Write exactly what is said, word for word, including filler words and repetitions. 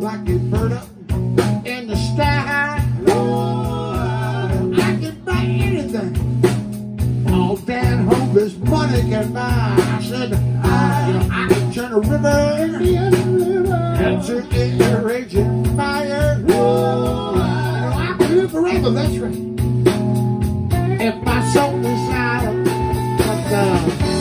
I can burn up in the sky. Oh, I can buy anything. All Dan Hogan's money can buy. I said, I, you know, I can turn a river into a raging fire. Oh, I can live forever, that's right. If my soul is out, but uh,